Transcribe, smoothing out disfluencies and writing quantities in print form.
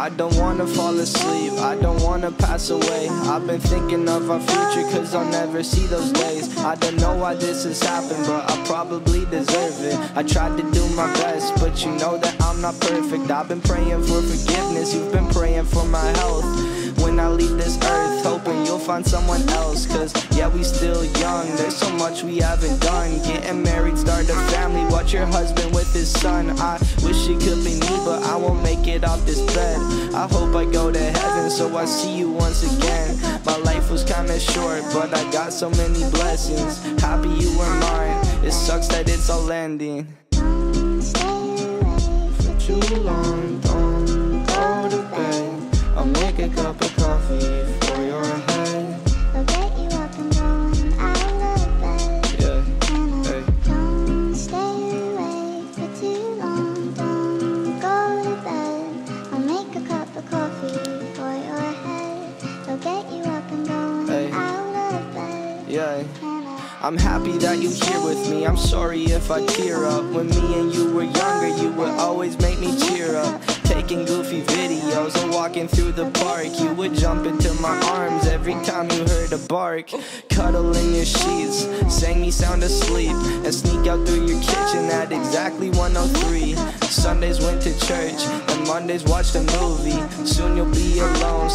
I don't wanna fall asleep, I don't wanna pass away. I've been thinking of our future, cause I'll never see those days. I don't know why this has happened, but I probably deserve it. I tried to do my best, but you know that I'm not perfect. I've been praying for forgiveness, you've been praying for my health. When I leave this earth, hoping you'll find someone else. Cause yeah, we still young, there's so much we haven't done. Getting married, start a family, watch your husband with his son. I wish it could be me, but I won't make it off this bed. I hope I go to heaven, so I see you once again. My life was kinda short, but I got so many blessings. Happy you were mine, it sucks that it's all ending. For too long, don't go to bed. I'll make a cup of coffee for your head. I'll get you up and going out of bed. Yeah, hey. Don't stay awake for too long. Don't go to bed. I'll make a cup of coffee for your head. I'll get you up and going out of bed. Yeah. I'm happy that you're here with me. I'm sorry if I tear up. When me and you were younger, you would always make me cheer up. Taking goofy videos and walking through the park. You would jump into my arms every time you heard a bark. Cuddle in your sheets, sang me sound asleep, and sneak out through your kitchen at exactly 1:03. Sundays went to church, and Mondays watched a movie. Soon you'll be alone,